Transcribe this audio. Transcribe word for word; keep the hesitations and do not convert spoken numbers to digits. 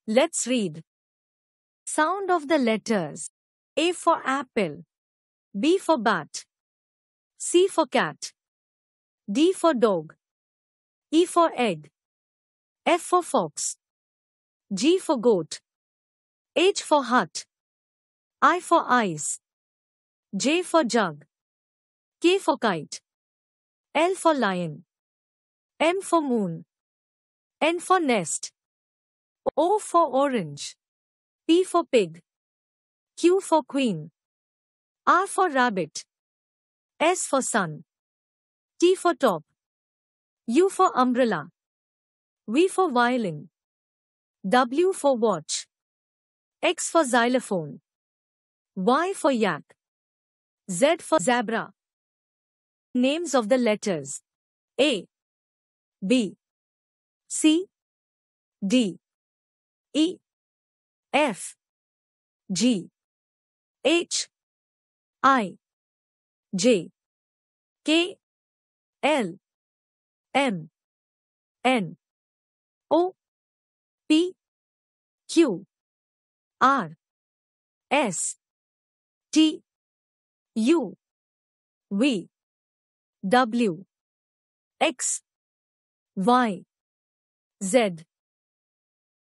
Let's read. Sound of the letters. A for apple. B for bat. C for cat. D for dog. E for egg. F for fox. G for goat. H for hut. I for ice. J for jug. K for kite. L for lion. M for moon. N for nest. O for orange. P for pig. Q for queen. R for rabbit. S for sun. T for top. U for umbrella. V for violin. W for watch. X for xylophone. Y for yak. Z for zebra. Names of the letters. A, B, C, D, E, F, G, H, I, J, K, L, M, N, O, P, Q, R, S, T, U, V, W, X, Y, Z.